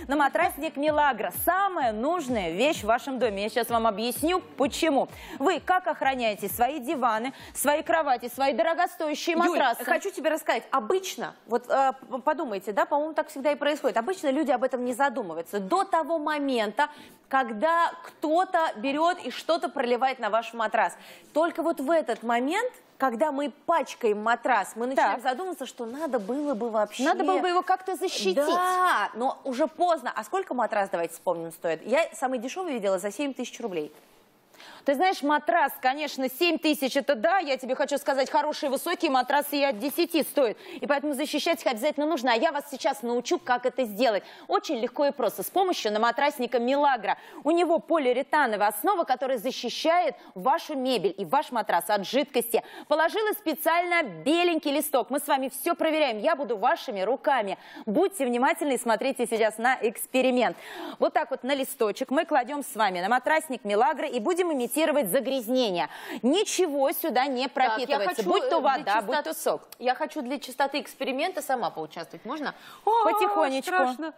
на матрасник Милагро. Самая нужная вещь в вашем доме. Я сейчас вам объясню, почему. Вы как охраняете свои диваны, свои кровати, свои дорогостоящие матрасы? Юль, хочу тебе рассказать. Обычно, вот подумайте, да, по-моему, так всегда и происходит. Обычно люди об этом не задумываются. До того момента, когда кто-то берет и что-то проливает на ваш матрас. Только вот в этот момент, когда мы пачкаем матрас, мы начинаем задумываться, что надо было бы вообще... Надо было бы его как-то защитить. Да, но уже поздно. А сколько матрас, давайте вспомним, стоит? Я самый дешевый видела за 7 тысяч рублей. Ты знаешь, матрас, конечно, 7 тысяч, это да, я тебе хочу сказать, хорошие высокие матрасы и от 10 стоят. И поэтому защищать их обязательно нужно. А я вас сейчас научу, как это сделать. Очень легко и просто. С помощью наматрасника Милагро. У него полиуретановая основа, которая защищает вашу мебель и ваш матрас от жидкости. Положила специально беленький листок. Мы с вами все проверяем. Я буду вашими руками. Будьте внимательны и смотрите сейчас на эксперимент. Вот так вот на листочек мы кладем с вами наматрасник Милагро и будем имитировать загрязнение. Ничего сюда не пропитывается, будь то вода, будь то сок. Я хочу для чистоты эксперимента сама поучаствовать. Можно? Потихонечку. Страшно.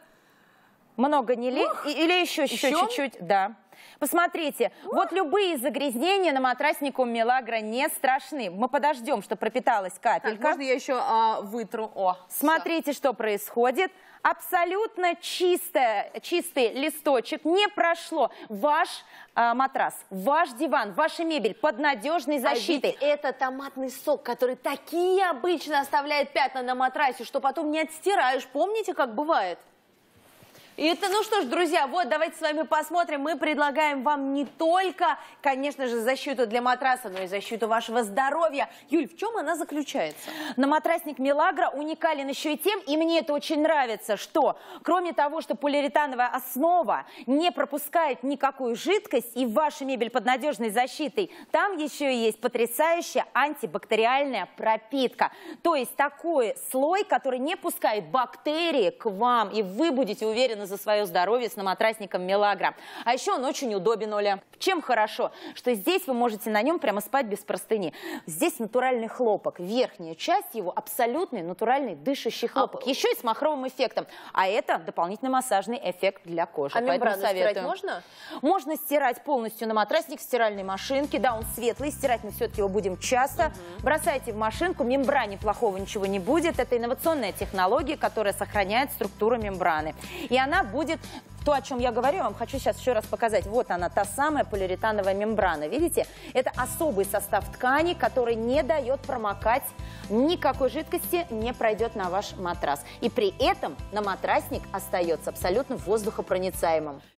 Много не ли? Или еще чуть-чуть? Да. Посмотрите, вот любые загрязнения на матраснику Милагро не страшны. Мы подождем, что пропиталась капелька. Так, можно я еще вытру? Смотрите, что происходит. Абсолютно чистый листочек не прошло. Ваш матрас, ваш диван, ваша мебель под надежной защитой. А ведь это томатный сок, который такие обычно оставляет пятна на матрасе, что потом не отстираешь. Помните, как бывает? И это, ну что ж, друзья, вот давайте с вами посмотрим. Мы предлагаем вам не только, конечно же, защиту для матраса, но и защиту вашего здоровья. Юль, в чем она заключается? Наматрасник Милагро уникален еще и тем, и мне это очень нравится, что кроме того, что полиуретановая основа не пропускает никакую жидкость и ваша мебель под надежной защитой, там еще и есть потрясающая антибактериальная пропитка. То есть такой слой, который не пускает бактерии к вам, и вы будете уверены за свое здоровье с наматрасником Милагро. А еще он очень удобен, Оля. Чем хорошо? Что здесь вы можете на нем прямо спать без простыни. Здесь натуральный хлопок. Верхняя часть его абсолютный натуральный дышащий хлопок. Еще и с махровым эффектом. А это дополнительный массажный эффект для кожи. А мембрану стирать можно? Можно стирать полностью наматрасник в стиральной машинке. Да, он светлый, стирать мы все-таки его будем часто. Бросайте в машинку, мембране плохого ничего не будет. Это инновационная технология, которая сохраняет структуру мембраны. И она будет, то, о чем я говорю, я вам хочу сейчас еще раз показать. Вот она, та самая полиуретановая мембрана. Видите? Это особый состав ткани, который не дает промокать, никакой жидкости не пройдет на ваш матрас. И при этом наматрасник остается абсолютно воздухопроницаемым.